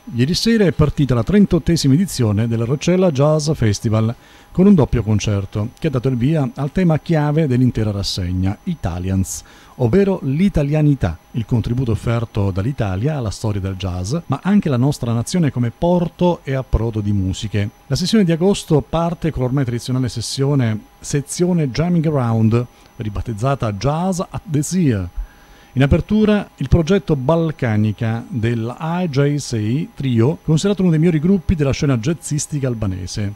Ieri sera è partita la 38esima edizione del Roccella Jazz Festival con un doppio concerto che ha dato il via al tema chiave dell'intera rassegna, Italians, ovvero l'italianità, il contributo offerto dall'Italia alla storia del jazz, ma anche la nostra nazione come porto e approdo di musiche. La sessione di agosto parte con l'ormai tradizionale sezione Jamming Around, ribattezzata Jazz at the Sea. In apertura il progetto Balcanica del IJC Trio, considerato uno dei migliori gruppi della scena jazzistica albanese.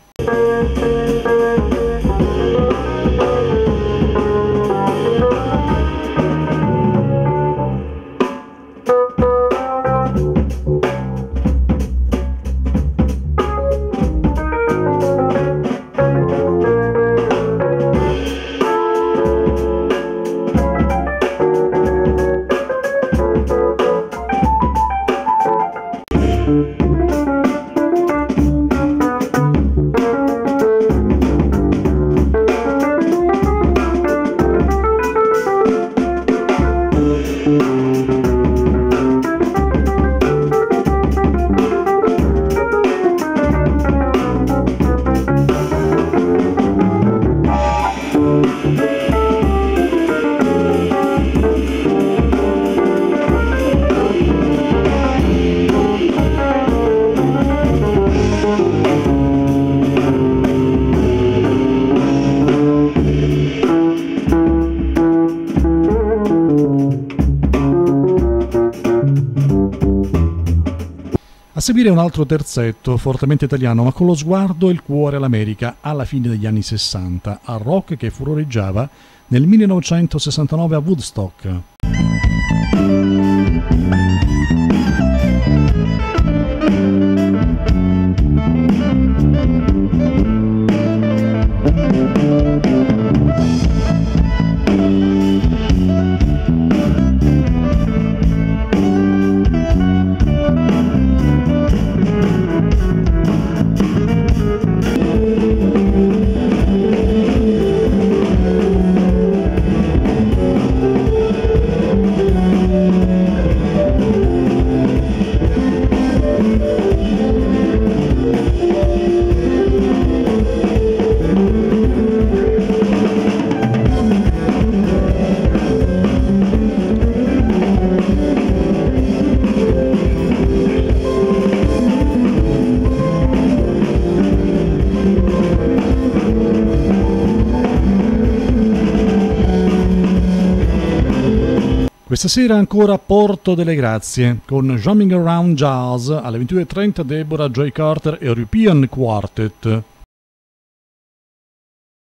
A seguire un altro terzetto, fortemente italiano, ma con lo sguardo e il cuore all'America, alla fine degli anni 60, al rock che furoreggiava nel 1969 a Woodstock. Questa sera ancora Porto delle Grazie, con Jamming Around Jazz alle 22:30 Deborah Joy Carter e European Quartet.